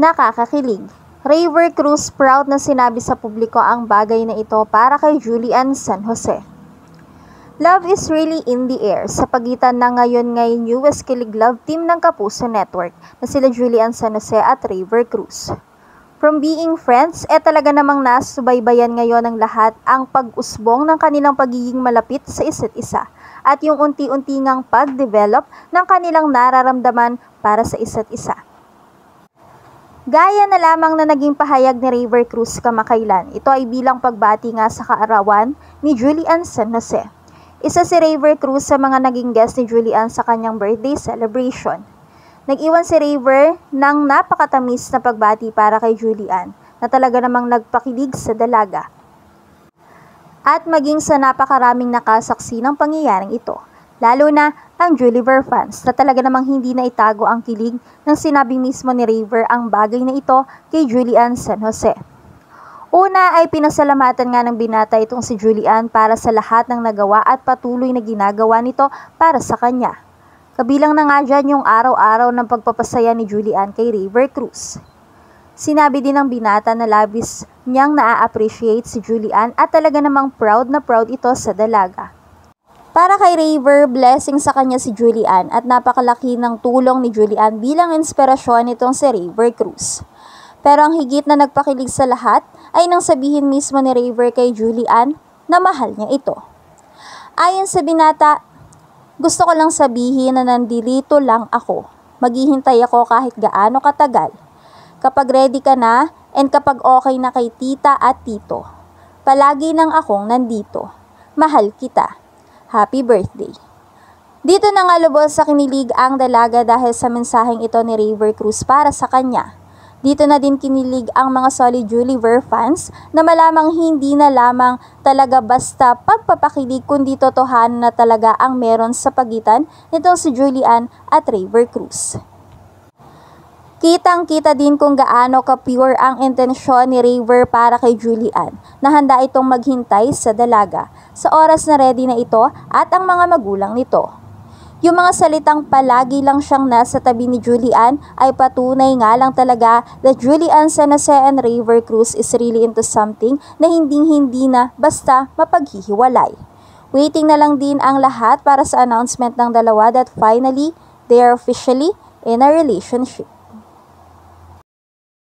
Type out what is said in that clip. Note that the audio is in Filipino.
Nakakakilig. Raver Cruz proud na sinabi sa publiko ang bagay na ito para kay Julian San Jose. Love is really in the air sa pagitan ng ngayon newest kilig love team ng Kapuso Network na sila Julian San Jose at Raver Cruz. From being friends, talaga namang nasubaybayan ngayon ng lahat ang pag-usbong ng kanilang pagiging malapit sa isa't isa at yung unti-unti ngang pag-develop ng kanilang nararamdaman para sa isa't isa. Gaya na lamang na naging pahayag ni Raver Cruz kamakailan, ito ay bilang pagbati nga sa kaarawan ni Julian San Jose. Isa si Raver Cruz sa mga naging guest ni Julian sa kanyang birthday celebration. Nag-iwan si Raver ng napakatamis na pagbati para kay Julian na talaga namang nagpakilig sa dalaga. At maging sa napakaraming nakasaksi ng pangyayaring ito. Lalo na ang Juliver fans na talaga namang hindi na itago ang kilig nang sinabi mismo ni Raver ang bagay na ito kay Julian San Jose. Una ay pinasalamatan nga ng binata itong si Julian para sa lahat ng nagawa at patuloy na ginagawa nito para sa kanya. Kabilang na nga dyan yung araw-araw ng pagpapasaya ni Julian kay Raver Cruz. Sinabi din ng binata na labis niyang naa-appreciate si Julian at talaga namang proud na proud ito sa dalaga. Para kay Raver, blessing sa kanya si Julian at napakalaki ng tulong ni Julian bilang inspirasyon nitong si Raver Cruz. Pero ang higit na nagpakilig sa lahat ay nang sabihin mismo ni Raver kay Julian na mahal niya ito. Ayon sa binata, gusto ko lang sabihin na nandito lang ako. Maghihintay ako kahit gaano katagal. Kapag ready ka na and kapag okay na kay tita at tito, palagi nang akong nandito. Mahal kita. Happy birthday. Dito na nga lubos sa kinilig ang dalaga dahil sa mensaheng ito ni Raver Cruz para sa kanya. Dito na din kinilig ang mga solid Juliver fans na malamang hindi na lamang talaga basta pagpapakilig kundi totohanan na talaga ang meron sa pagitan nitong si Julian at Raver Cruz. Kitang-kita din kung gaano ka-pure ang intensyon ni Raver para kay Julian na handa itong maghintay sa dalaga sa oras na ready na ito at ang mga magulang nito. Yung mga salitang palagi lang siyang nasa tabi ni Julian ay patunay nga lang talaga that Julian San Jose and Raver Cruz is really into something na hindi na basta mapaghihiwalay. Waiting na lang din ang lahat para sa announcement ng dalawa that finally they are officially in a relationship.